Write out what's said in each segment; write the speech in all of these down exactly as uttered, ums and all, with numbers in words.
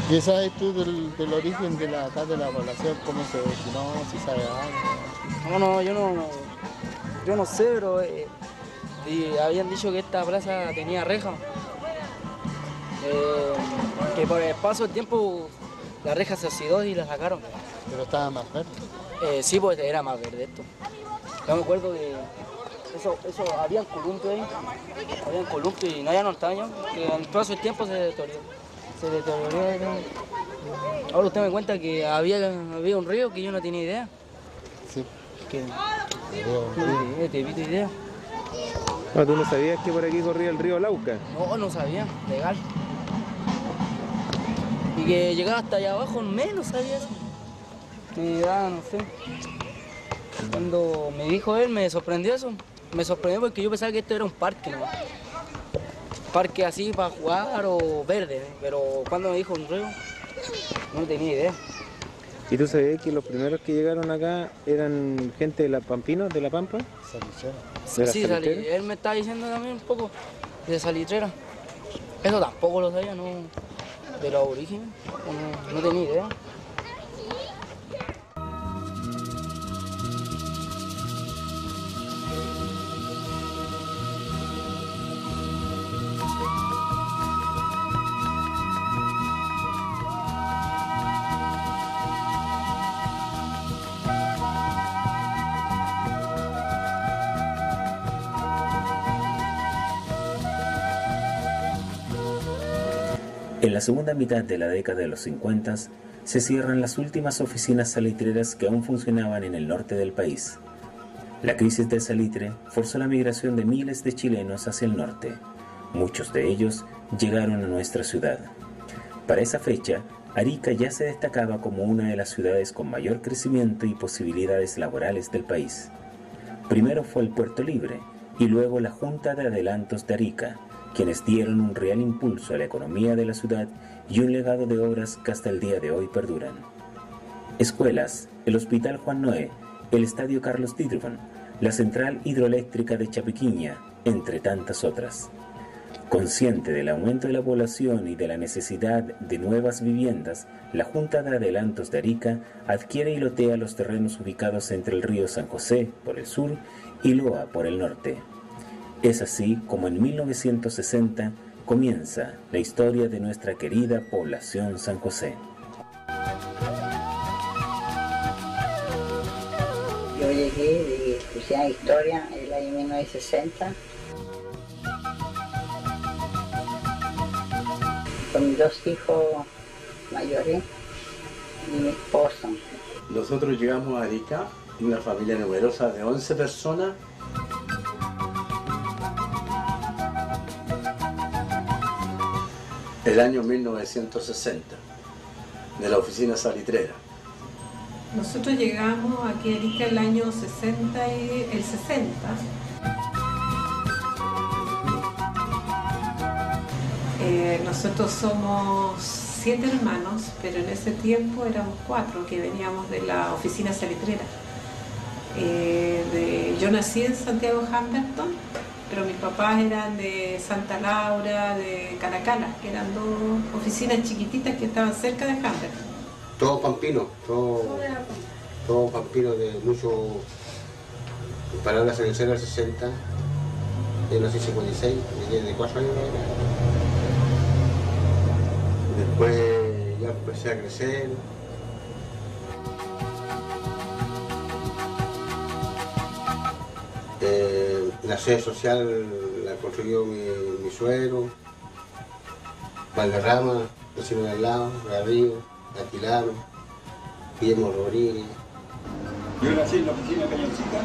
¿Qué sabes tú del, del origen de la, acá de la población? ¿Cómo se originó? ¿Si sabes algo? No, no, yo no, no- yo no sé, pero eh, y habían dicho que esta plaza tenía reja. Eh, que por el paso del tiempo la reja se oxidó y la sacaron. Pero estaba más verde. Eh, sí, pues era más verde esto. Yo me acuerdo que eso, eso, habían columpio ahí, habían columpio y no había nortaño, que en el paso del tiempo se deterioró. Se deterioró. Ahora usted me cuenta que había, había un río que yo no tenía idea. Sí. Que, Había un río. no te evito idea. No, ¿tú no sabías que por aquí corría el río Lauca? No, no sabía, legal. Y que llegaba hasta allá abajo, menos sabía eso. Me da, no sé. Cuando me dijo él, me sorprendió eso. Me sorprendió porque yo pensaba que esto era un parque, ¿no? Parque así para jugar o verde, ¿eh? Pero cuando me dijo un río, no tenía idea. ¿Y tú sabías que los primeros que llegaron acá eran gente de la Pampinos, de la Pampa? Salitrera. ¿De la Sí, sali- Salitrera? él me estaba diciendo también un poco de salitrera. Eso tampoco lo sabía, no, de los orígenes, no, no tenía idea. En la segunda mitad de la década de los cincuenta se cierran las últimas oficinas salitreras que aún funcionaban en el norte del país. La crisis del salitre forzó la migración de miles de chilenos hacia el norte. Muchos de ellos llegaron a nuestra ciudad. Para esa fecha, Arica ya se destacaba como una de las ciudades con mayor crecimiento y posibilidades laborales del país. Primero fue el Puerto Libre y luego la Junta de Adelantos de Arica, quienes dieron un real impulso a la economía de la ciudad y un legado de obras que hasta el día de hoy perduran. Escuelas, el Hospital Juan Noé, el Estadio Carlos Dietrich, la Central Hidroeléctrica de Chapequiña, entre tantas otras. Consciente del aumento de la población y de la necesidad de nuevas viviendas, la Junta de Adelantos de Arica adquiere y lotea los terrenos ubicados entre el río San José por el sur y Loa por el norte. Es así como en mil novecientos sesenta comienza la historia de nuestra querida población San José. Yo llegué de estudiar historia en el año mil novecientos sesenta con mis dos hijos mayores y mi esposo. Nosotros llegamos a Arica, una familia numerosa de once personas. El año mil novecientos sesenta, de la oficina salitrera. Nosotros llegamos aquí a Arica el año sesenta y el sesenta. Eh, nosotros somos siete hermanos, pero en ese tiempo éramos cuatro que veníamos de la oficina salitrera. Eh, de, yo nací en Santiago Humberton, pero mis papás eran de Santa Laura, de Caracala, que eran dos oficinas chiquititas que estaban cerca de Humberton. Todo pampino, todo, todo pampino de mucho, para la selección del sesenta, yo nací en cincuenta y seis, llegué de cuatro años. Después ya empecé a crecer. Eh, la sede social la construyó mi, mi suegro, Valderrama, vecino de al lado, Garrido, Aquilano, Guillermo Rodríguez. Yo nací en la oficina de Cañoncita.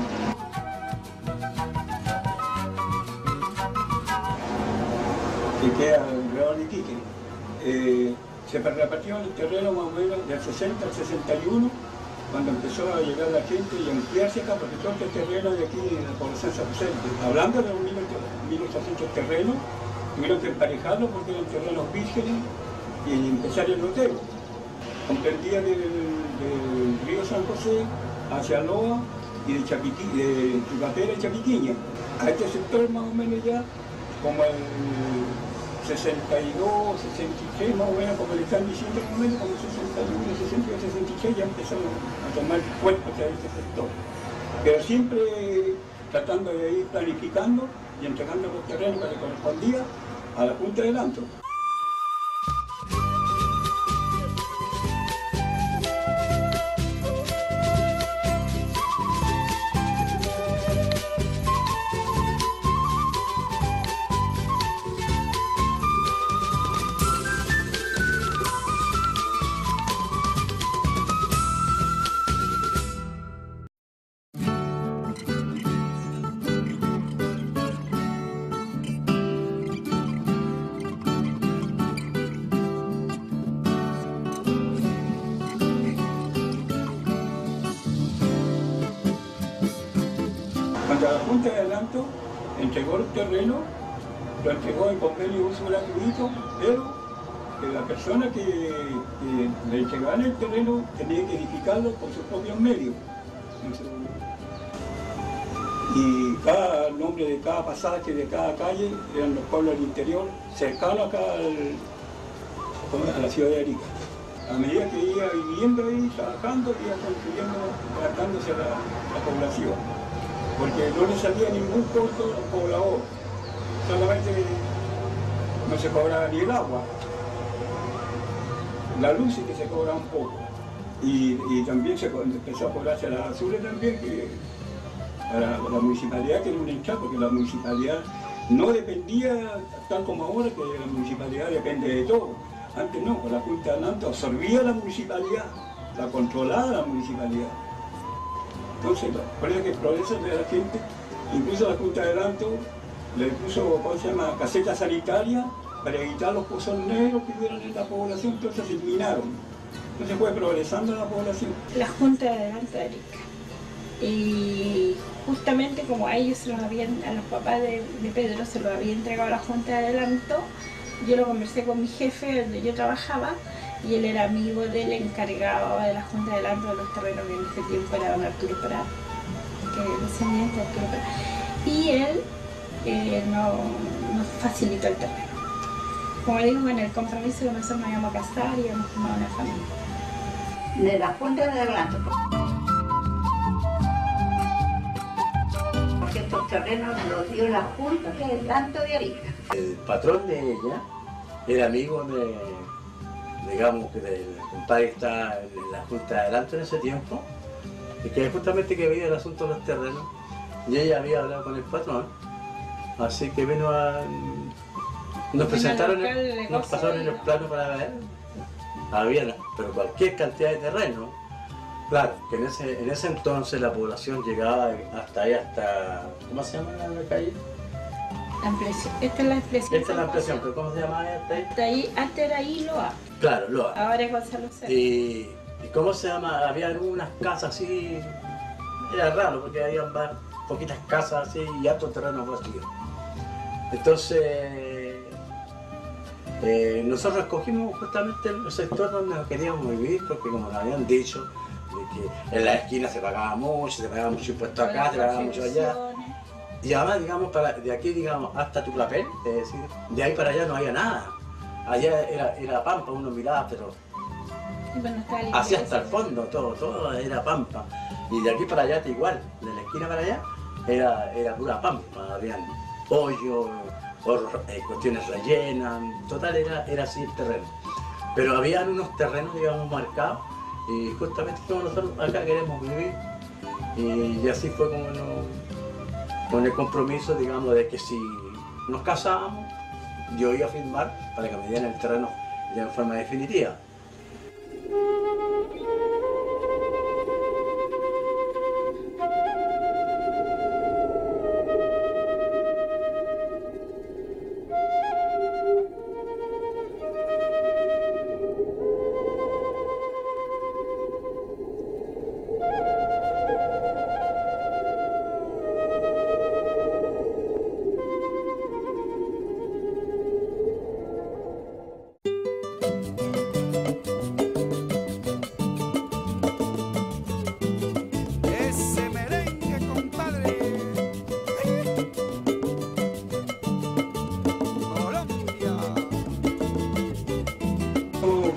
Que queda alrededor de Iquique. Eh, se repartió el terreno más o menos del sesenta al sesenta y uno, cuando empezó a llegar la gente y a ampliarse acá, porque todo este terreno de aquí en la población San José, hablando de un mil ochocientos terrenos, tuvieron que emparejarlo porque eran terrenos vírgenes y empezar el loteo. Comprendía del, del río San José hacia Loa y de, Chapiqui, de Chucatera y Chapiquiña. A este sector más o menos ya, como el sesenta y dos, sesenta y tres, más o menos, como le están diciendo, más o menos, como sesenta y uno, sesenta y dos, sesenta y tres, ya empezaron a tomar cuerpo hacia este sector. Pero siempre tratando de ir planificando y entregando los terrenos que le correspondía a la Junta del Alto. Cuando la Junta de Adelanto entregó el terreno, lo entregó en convenio de uso gratuito, pero que la persona que, que le entregaba el terreno tenía que edificarlo por sus propios medios. Y cada nombre de cada pasaje, de cada calle, eran los pueblos del interior, cercanos acá al, a la ciudad de Arica. A medida que iba viviendo ahí, trabajando, iba construyendo, adaptándose a la, la población. Porque no le salía ningún costo al poblador, solamente no se cobraba ni el agua, la luz sí que se cobraba un poco, y, y también se empezó a cobrarse a la basura también, que para la municipalidad tiene un enchado, porque la municipalidad no dependía, tal como ahora, que la municipalidad depende de todo. Antes no, la Junta de Adelanto absorbía la municipalidad, la controlaba la municipalidad. Entonces, por eso que el progreso de la gente, incluso la Junta de Adelanto le puso, ¿cómo se llama?, caseta sanitaria para evitar los pozos negros que hubieran en la población, entonces se eliminaron. Entonces fue progresando la población. La Junta de Adelanto de Arica. Y justamente como a ellos se los habían, a los papás de, de Pedro se los había entregado a la Junta de Adelanto, yo lo conversé con mi jefe donde yo trabajaba, y él era amigo del encargado de la Junta de Adelanto de los terrenos, que en ese tiempo era don Arturo Prat, que es descendiente de Arturo Prat. Y él eh, no, nos facilitó el terreno. Como digo, en el compromiso que nosotros nos íbamos a casar y íbamos a formar una familia. De la Junta de Adelanto. Porque estos terrenos los dio la Junta de Adelanto de Arica. El patrón de ella era amigo de, digamos, que del compadre que está en la Junta de Adelanto en ese tiempo, y que justamente que veía el asunto de los terrenos, y ella había hablado con el patrón, así que vino a... Nos presentaron, el, nos pasaron en el plano para ver, había, pero cualquier cantidad de terreno. Claro, que en ese, en ese entonces la población llegaba hasta ahí, hasta... ¿Cómo se llama la calle? Ampliación. Esta es la ampliación. Esta es la ampliación, pero ¿cómo se llama esta ahí? Hasta ahí, antes era ahí Loa. Claro, Loa. Ahora es Gonzalo Cerro. Y, y ¿cómo se llama? Había unas casas así, era raro porque había poquitas casas así y altos terrenos vacíos. Entonces, eh, nosotros escogimos justamente el sector donde queríamos vivir, porque como nos habían dicho, de que en la esquina se pagaba mucho, se pagaba mucho impuesto acá, se pagaba mucho allá. Y además, digamos, para, de aquí, digamos, hasta Tucapel, es decir, de ahí para allá no había nada. Allá era, era pampa, uno miraba, pero bueno, hacia hasta el fondo, todo, todo era pampa. Y de aquí para allá igual, de la esquina para allá, era, era pura pampa, habían pollo, eh, cuestiones rellenas, total era, era así el terreno. Pero habían unos terrenos, digamos, marcados, y justamente como nosotros acá queremos vivir, y, y así fue como nos... con el compromiso, digamos, de que si nos casábamos, yo iba a firmar para que me dieran el terreno ya en forma definitiva.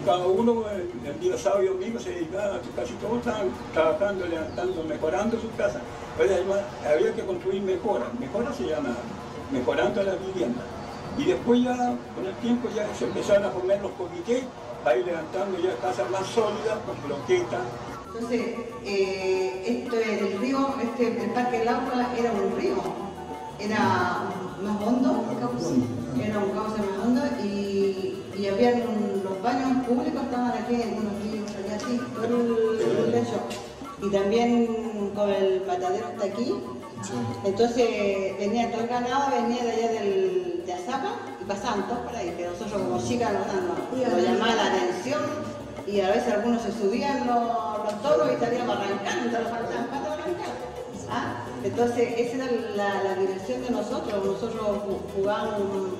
cada uno, el, el día sábado y domingo se dedicaba, casi todos estaban trabajando, levantando, mejorando sus casas. Pues además había que construir mejoras, mejoras se llama, mejorando las viviendas. Y después ya, con el tiempo, ya se empezaron a poner los comités para ir levantando ya casas más sólidas, con bloquetas. Entonces, eh, esto el río, este, el Parque del Agua era un río, era más hondo, era un cauce más hondo y, y había un, los baños públicos estaban aquí en unos ríos, allá así, todo el, el techo. Y también con el matadero hasta aquí. Sí. Entonces venía todo el ganado, venía de allá del, de Azapa y pasaban todos por ahí, que nosotros como chicas nos, nos, nos llamaba la atención y a veces algunos se subían los, los toros y salíamos arrancando, entonces faltaban para arrancar. ¿Ah? Entonces esa era la, la diversión de nosotros, nosotros jugábamos,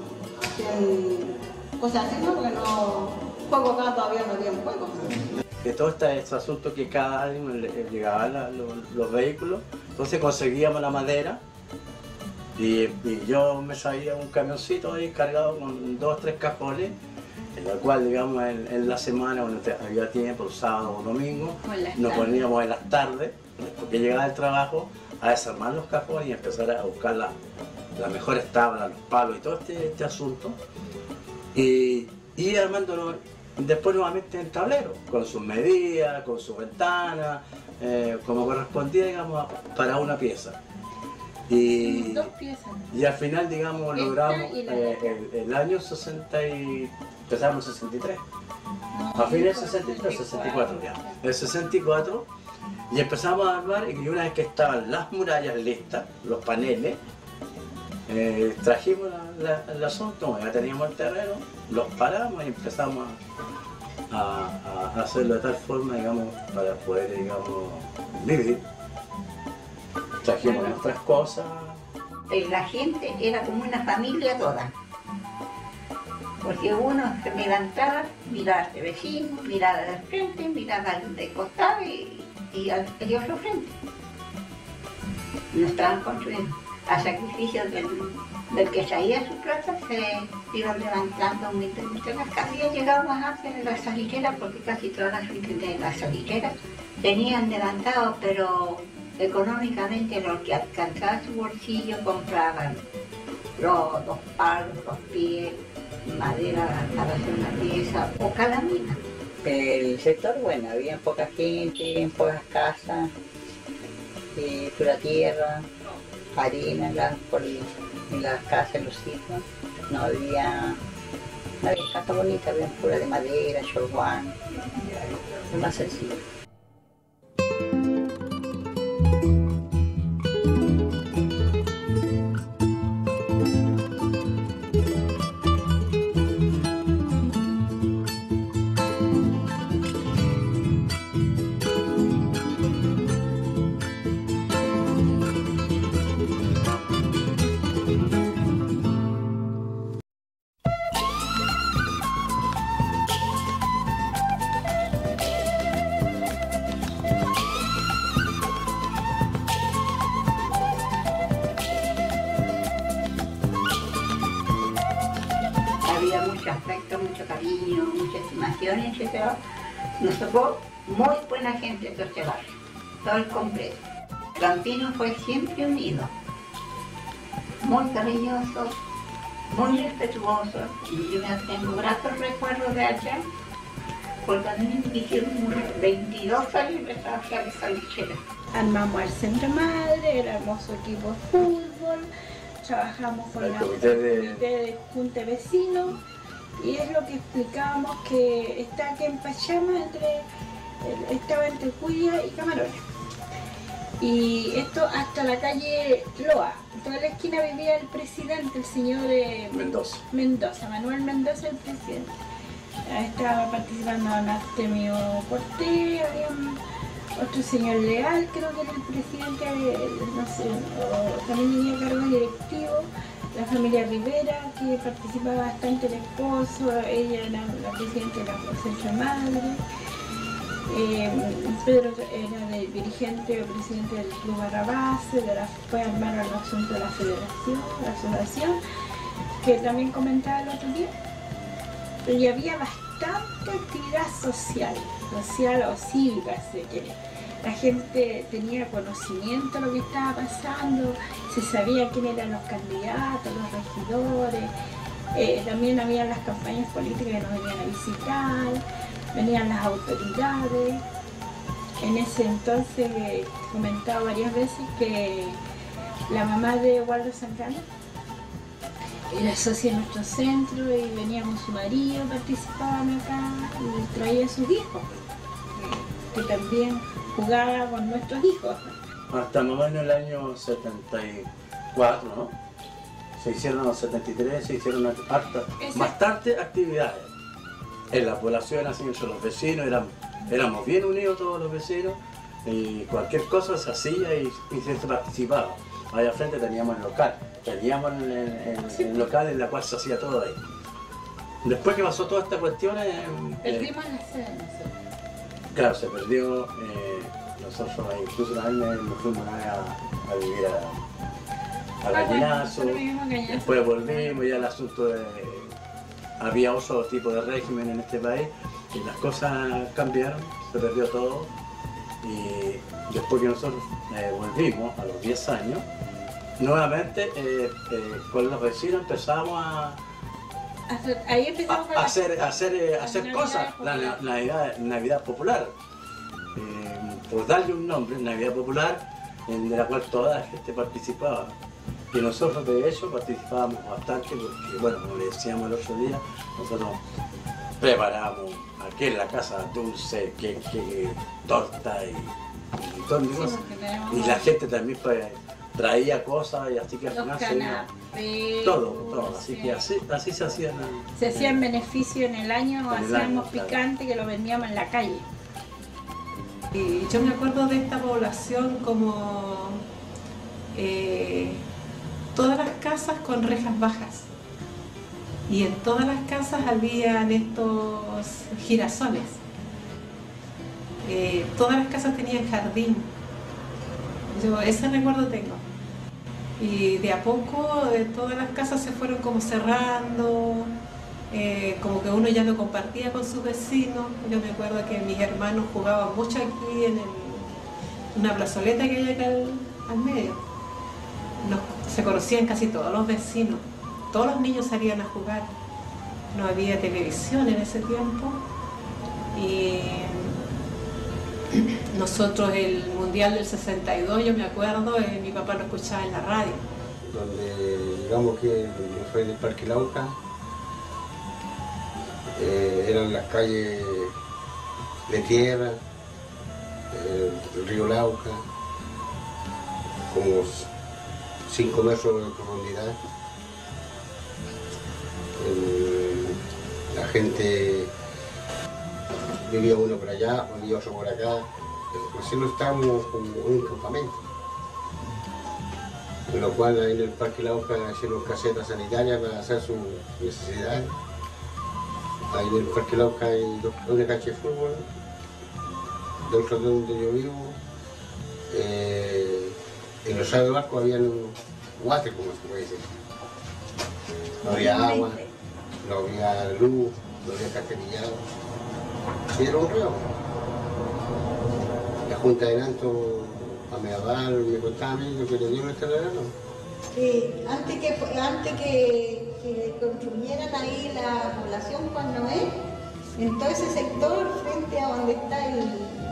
hacían cosas así, ¿no? Porque no, juego acá todavía no había juego. De todo este, este asunto que cada año llegaban la, los, los vehículos, entonces conseguíamos la madera y, y yo me salía un camioncito ahí cargado con dos o tres cajones, en la cual, digamos, en, en la semana, cuando había tiempo, sábado o domingo, nos poníamos en las tardes, porque llegaba el trabajo, a desarmar los cajones y empezar a buscar la, las mejores tablas, los palos y todo este, este asunto. Y, y armándolo después nuevamente en tablero, con sus medidas, con sus ventanas, eh, como correspondía, digamos, para una pieza. Y, Dos piezas. Y al final, digamos, logramos eh, el, el año sesenta y... empezamos en sesenta y tres. No, a fines del sesenta y tres, sesenta y cuatro ya. El sesenta y cuatro, y empezamos a armar, y una vez que estaban las murallas listas, los paneles, eh, trajimos la, la, el asunto, ya teníamos el terreno, los paramos y empezamos a, a, a hacerlo de tal forma, digamos, para poder, digamos, vivir. Trajimos bueno. nuestras cosas. La gente era como una familia toda. Porque uno se levantaba, miraba al vecino, miraba al frente, miraba al de costado y, y al de otro frente. No estaban construyendo. A sacrificio del, del que traía su plata se iban levantando humildemente las casas. Había llegado más antes de las saliceras, porque casi todas las gente de las saliceras tenían levantado, pero económicamente los que alcanzaban su bolsillo compraban rodos, palos, los pies, madera para hacer una pieza o calamina. El sector, bueno, había poca gente, en pocas casas, eh, pura tierra, harina en las, por, en las casas, en los hijos. No había, no había casa bonita, había pura de madera, chorguán, más sencillo. Afecto, mucho cariño, mucha estimación, etcétera. Nos tocó muy buena gente de este barrio, todo el completo. Campino fue siempre unido, muy cariñoso, muy respetuoso, y yo me tengo gratos recuerdos de allá, porque a mí me hicieron veintidós años de trabajar en esa lichera. Armamos el centro madre, el hermoso equipo de fútbol, trabajamos con la comité de, de junta de vecinos. Y es lo que explicábamos, que está aquí en Pachama, entre, estaba entre Cuya y Camarones. Y esto hasta la calle Loa. En toda la esquina vivía el presidente, el señor eh, Mendoza. Mendoza, Manuel Mendoza, el presidente. Estaba participando en Artemio Cortés, había un, otro señor Leal, creo que era el presidente, no sé, o, también tenía cargo directivo. La familia Rivera, que participaba bastante, el esposo, ella era la presidenta de la Centro Madre. Eh, Pedro era el dirigente o presidente del Club Barrabase, de la, fue armar el asunto de la federación, la asociación, que también comentaba el otro día. y había bastante actividad social, social o cívica, si se quiere. La gente tenía conocimiento de lo que estaba pasando, se sabía quién eran los candidatos, los regidores, eh, también había las campañas políticas que nos venían a visitar, venían las autoridades. En ese entonces he comentado varias veces que la mamá de Waldo Zambrano era socia de nuestro centro y venía con su marido, participaban acá y traía a sus hijos, que también jugaba con nuestros hijos. Hasta más o menos el año setenta y cuatro, ¿no? Se hicieron los setenta y tres, se hicieron hartas, bastantes actividades. En la población, así entre los vecinos, éramos, éramos bien unidos todos los vecinos y cualquier cosa se hacía y, y se participaba. Allá al frente teníamos el local, teníamos el, el, el, el local en el cual se hacía todo ahí. Después que pasó toda esta cuestión... Eh, Perdimos la sede nosotros. Claro, se perdió, eh, nosotros incluso una vez nos fuimos una vez a, a vivir a, a Gallinazo, después volvimos, ya el asunto de... Había otro tipo de régimen en este país y las cosas cambiaron, se perdió todo y después que nosotros eh, volvimos a los diez años, nuevamente eh, eh, con los vecinos empezamos a... Ahí empezamos a, a hacer, a hacer, eh, a hacer cosas, la, la Navidad, Navidad Popular, eh, por darle un nombre, Navidad Popular, en de la cual toda la gente participaba. Y nosotros de eso participábamos bastante porque, bueno, como le decíamos el otro día, nosotros preparábamos aquí en la casa dulce, queque, torta y un montón de cosas. Y la gente también pues, traía cosas y así que al final se todo, todo, así que así, así se hacían. Se hacían beneficio en el año, en el hacíamos año, picante claro. Que lo vendíamos en la calle. Y yo me acuerdo de esta población como eh, todas las casas con rejas bajas y en todas las casas habían estos girasoles. Eh, todas las casas tenían jardín. Yo ese recuerdo tengo. Y de a poco eh, todas las casas se fueron como cerrando, eh, como que uno ya no compartía con sus vecinos. Yo me acuerdo que mis hermanos jugaban mucho aquí en el, una plazoleta que hay acá al, al medio. Nos, se conocían casi todos los vecinos, todos los niños salían a jugar. No había televisión en ese tiempo y nosotros el Mundial del sesenta y dos, yo me acuerdo, eh, mi papá lo escuchaba en la radio. Donde digamos que fue en el Parque Lauca, eh, eran las calles de tierra, eh, el río Lauca, como cinco metros de profundidad. El, la gente vivía uno por allá, vivía otro por acá. Así no estábamos como en un campamento. En lo cual ahí en el Parque Lauca hicieron casetas sanitarias para hacer sus necesidades. Ahí en el Parque Lauca hay una cancha de fútbol, dentro de donde yo vivo. Eh, en los de Vasco había un water, como se puede decir. No había agua, no había luz, no había cartelillado. Sí, era un río. La Junta de Nanto, a Medabal, me contaba a mí lo que le dieron este verano. Sí, antes que, antes que, que construyeran ahí la población Juan Noé, en todo ese sector, frente a donde está el,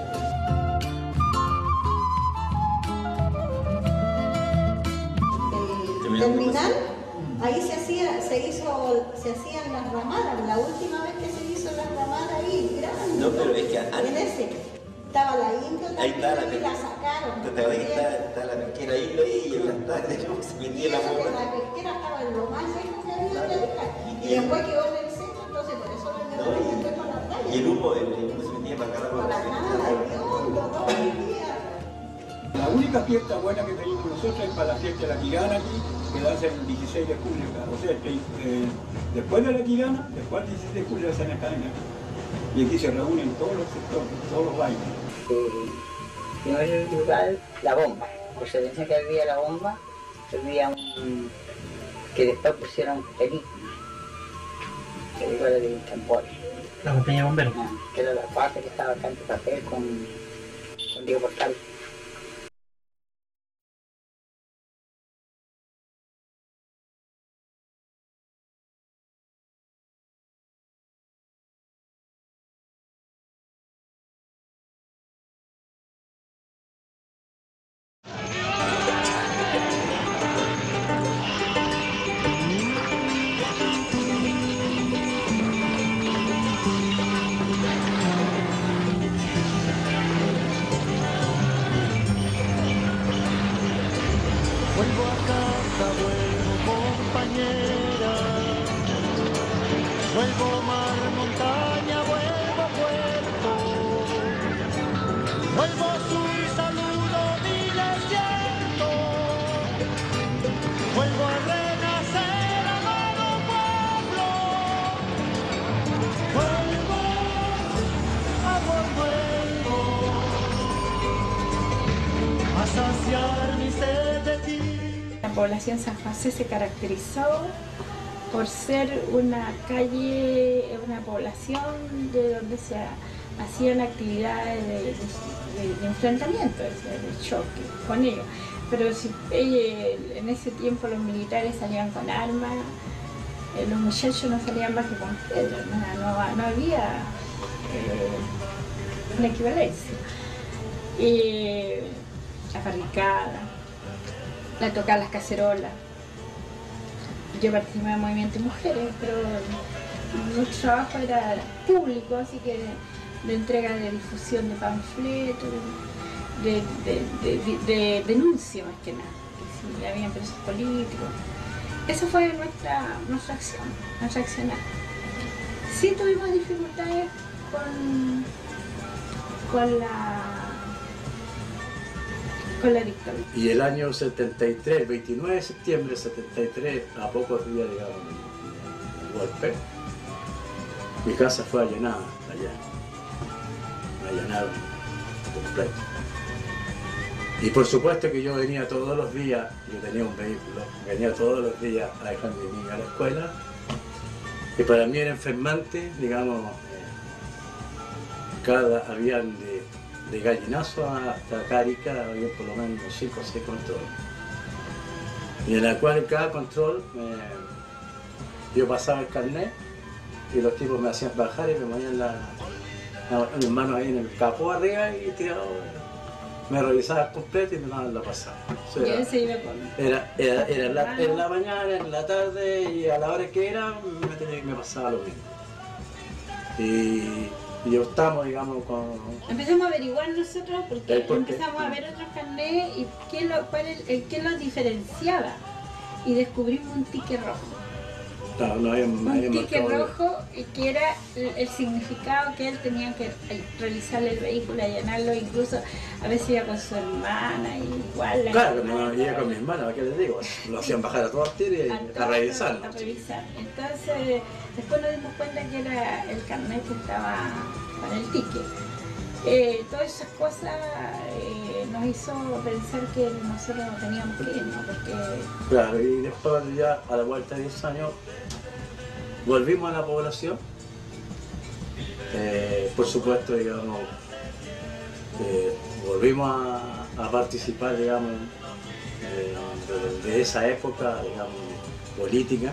el terminal, ahí se hacía, se hizo, se hacían las ramadas, la última vez que se hizo las ramadas ahí, grande. No, pero es que antes, en ese estaba la India ahí está la, y la sacaron. Te ves que está, está la pesquera ahí, y en la tarde se metía la boca. boca. La pesquera estaba en lo más lejos que había de la isla. Y, y después quedó en el centro, entonces por eso la no, y, después para la playa. Y el humo, el, el humo se metía para acá. Para acá, el hondo, todo el día. La única fiesta buena que tenemos nosotros es para la fiesta de la Tirana aquí, que la hacen el dieciséis de julio. O sea, que, eh, después de la Tirana, después del dieciséis de julio hacen la cadena. Y aquí se reúnen todos los sectores, todos los bailes. En primer lugar, la bomba. Procedencia que había la bomba, había un... que después pusieron películas. digo era de Champol. La compañía de bomberos. Ah, que era la cuarta que estaba acá en Papel con, con Diego Portal. Vuelvo a casa, vuelvo compañera, vuelvo mar, montaña, vuelvo puerto, vuelvo sur, saludo mi desierto, vuelvo a renacer, amado pueblo, vuelvo, amor, vuelvo a saciar mi sed de ti. La población San José se caracterizó por ser una calle, una población de donde se hacían actividades de, de, de enfrentamiento, de, de choque con ellos. Pero si ellos, en ese tiempo los militares salían con armas, eh, los muchachos no salían más que con piedras, no, no, no había eh, una equivalencia. Y la barricada, la tocar las cacerolas. Yo participaba en Movimiento de Mujeres, pero nuestro trabajo era público, así que de, de entrega de difusión de panfletos, de, de, de, de, de denuncia más que nada, que si había presos políticos. Esa fue nuestra, nuestra acción, nuestra accionar. Sí tuvimos dificultades con, con la con la dictadura. Y el año setenta y tres, veintinueve de septiembre de setenta y tres, a pocos días de el golpe, mi casa fue allanada allá. Me allanaron completo. Y por supuesto que yo venía todos los días, yo tenía un vehículo, venía todos los días a dejar a mi niña a la escuela, y para mí era enfermante, digamos, cada, habían de, de Gallinazo hasta Carica, había por lo menos cinco o seis controles. Y en la cual cada control, eh, yo pasaba el carnet, y los tipos me hacían bajar y me ponían la, la, mis manos ahí en el capó arriba y tirado. Me revisaban completo y me daban la pasada. O sea, Y se iba con... era, era, era en, la, en la mañana, en la tarde y a la hora que era me, tenía, me pasaba lo mismo. Y, y yo estamos, digamos, con... Empezamos a averiguar nosotros porque ¿Por qué? empezamos a ver otros carnets y qué, lo, cuál es, el, qué los diferenciaba. Y descubrimos un ticket rojo. No, no había, Un había ticket marcado. rojo que era el, el significado que él tenía que revisarle el vehículo, allanarlo, incluso a veces iba con su hermana y igual. La Claro, hermana, como iba con mi hermana, ¿qué les digo? Lo hacían bajar a todas tiras y a a, todos revisarlo. a revisar. Entonces, después nos dimos cuenta que era el carnet que estaba para el ticket. Eh, todas esas cosas eh, nos hizo pensar que nosotros no teníamos que irnos, porque Claro, y después ya a la vuelta de diez años volvimos a la población. Eh, por supuesto, digamos, eh, volvimos a, a participar, digamos, eh, de, de esa época, digamos, política.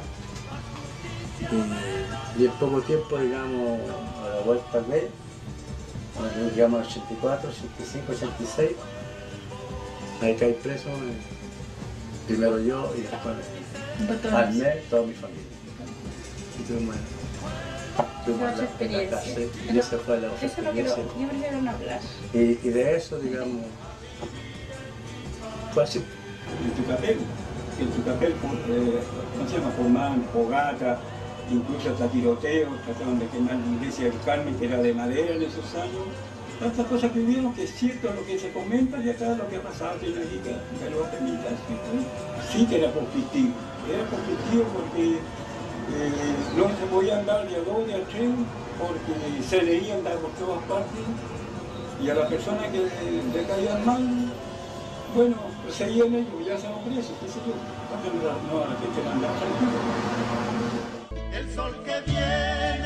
Y, y en poco tiempo, digamos, a la vuelta de, cuando llegamos al ochenta y cuatro, ochenta y cinco, ochenta y seis, ahí caí preso, eh, primero yo y después al mes toda mi familia. Y tuvimos, tuvimos otra la, la experiencia. cárcel, y esa fue la otra eso no quiero, experiencia. yo prefiero no hablar. Y, y de eso, digamos, fue así. En Tucapel, en Tucapel, eh, ¿cómo se llama? Formaban fogata, incluso hasta tiroteos, trataban de quemar la iglesia del Carmen, que era de madera en esos años. Tantas cosas que vivieron, que es cierto lo que se comenta de acá, lo que ha pasado aquí en la Liga, de los militar, sí que era conflictivo. Era conflictivo porque eh, no se podía andar de a dos, de a tres, porque se leían andar por todas partes, y a las personas que le caían mal, bueno, seguían ellos, ya se han presos, qué sé yo. Entonces, no, la gente no andaba tranquila. El sol que viene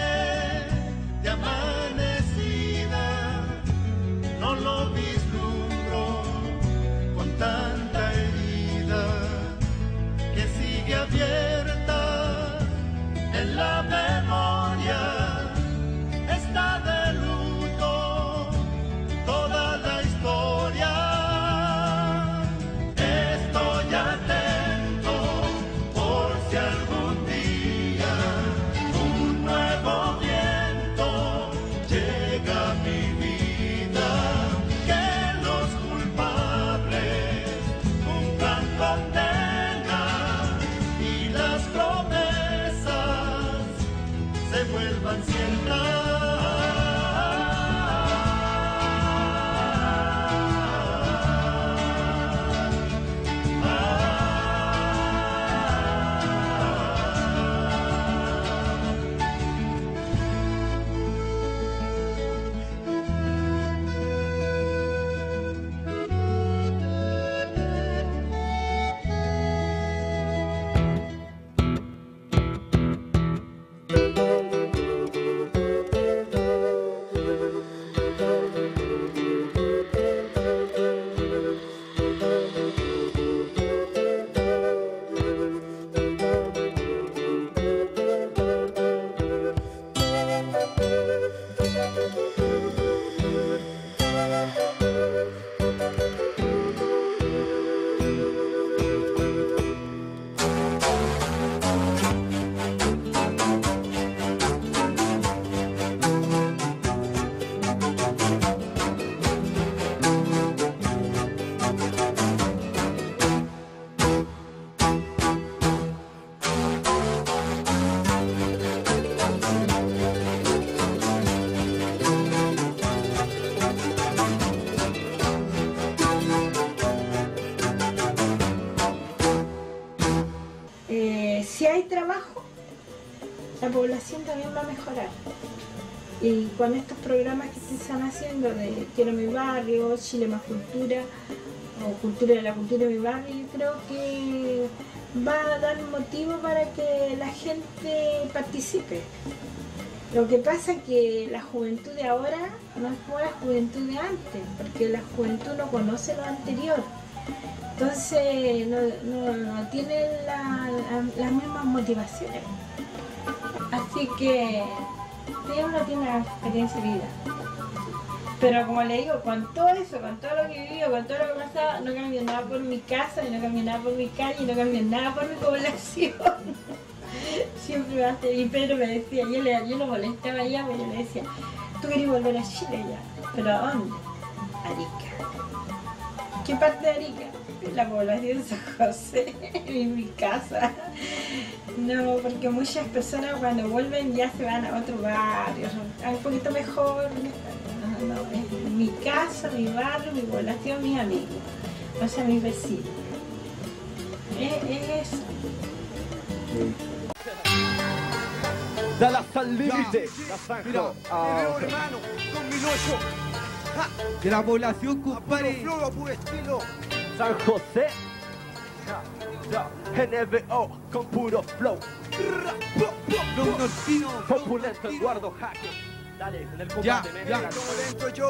Si hay trabajo, la población también va a mejorar. Y con estos programas que se están haciendo de Quiero mi barrio, Chile más cultura, o Cultura de la cultura de mi barrio, yo creo que va a dar motivo para que la gente participe. Lo que pasa es que la juventud de ahora no es como la juventud de antes, porque la juventud no conoce lo anterior. Entonces no, no, no tiene la, la, las mismas motivaciones. Así que uno tiene una experiencia de vida. Pero como le digo, con todo eso, con todo lo que he vivido, con todo lo que ha pasado, no cambio nada por mi casa, y no cambio nada por mi calle, y no cambio nada por mi población. Siempre me hace, y Pedro me decía, yo, le, yo lo molestaba allá, pero yo le decía, tú querías volver a Chile ya, ¿pero a dónde? Arica. ¿Qué parte de Arica? La población de San José, en mi casa. No, porque muchas personas cuando vuelven ya se van a otro barrio, un poquito mejor. No, no, es mi casa, mi barrio, mi población, mis amigos, o sea, mis vecinos. Es, es eso. Da la salite, la San Mira, ah, veo, okay. hermano, con mi nocho. De la población, compadre. Flow, a puro estilo. San José, N B O con puro flow. Los nortinos, Populento Eduardo Jaque. Dale, en el combate, ya, me ya. negan. Como dentro yo.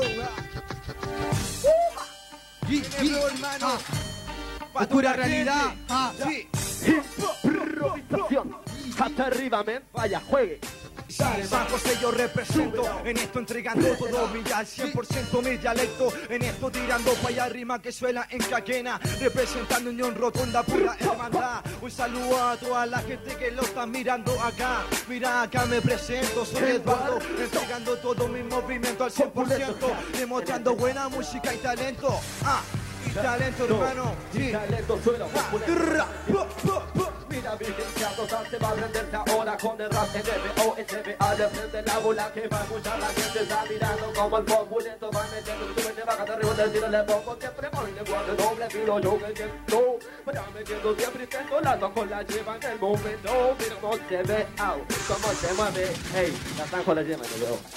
Y, y, hermano. Pa' pura tu realidad. gente. Ah, Ya. sí. Improvisación. Hasta arriba, men. Vaya, juegue. Dale, San José yo represento, en esto entregando todo mi al cien por ciento mi dialecto, en esto tirando pa' allá rima que suena en Caquena, representando Unión Rotonda, pura hermandad. Un saludo a toda la gente que lo está mirando acá, mira acá me presento, soy Eduardo, entregando todo mi movimiento al cien por ciento, demostrando buena música y talento, ah, y talento hermano, sí. Talento suena popular. Mira, vigenciado, se va a prenderse ahora con el rap N B O, S B A, de frente la bola que va a escuchar la gente, está mirando como el populento, va metiendo, sube, te baja de arriba del tiro, le pongo siempre por el lenguaje doble filo, yo que entiendo, para metiendo siempre y tengo las dos con la lleva en el momento, mira cómo se ve, au, cómo se mueve, hey, la San con la lleva en el veo.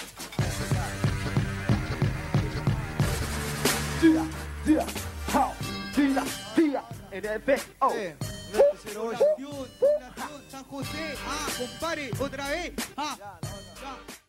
Día, día, how, día, día, N B O. San José, ah, compadre, otra vez, ah, ya.